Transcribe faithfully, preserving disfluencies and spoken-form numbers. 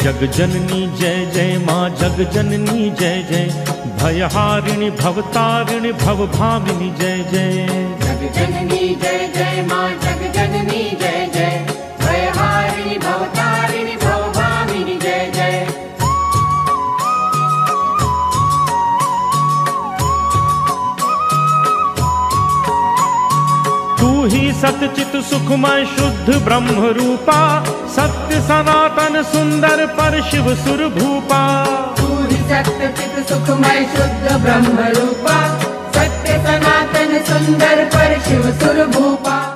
जग जननी जय जय माँ जग जननी जय जय, भयहारिणी भवतारिणी भवभामिनी जय जय। जग जननी जय जय माँ जग जननी जय जय, भयहारिणी भवतारिणी भवभामिनी जय जय। तू ही सतचित सुखमय शुद्ध ब्रह्म रूपा, सत्य सनातन सुंदर पर शिव सुर भूपा। तू ही सत्य चित सुखमय शुद्ध ब्रह्म रूपा, सत्य सनातन सुंदर पर शिव सुर भूपा।